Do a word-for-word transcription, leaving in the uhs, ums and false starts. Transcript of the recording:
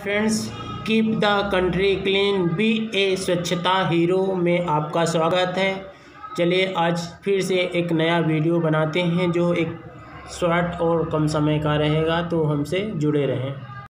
Friends, keep the country clean, be a स्वच्छता hero में आपका स्वागत है। चलिए आज फिर से एक नया वीडियो बनाते हैं जो एक शॉर्ट और कम समय का रहेगा, तो हमसे जुड़े रहें।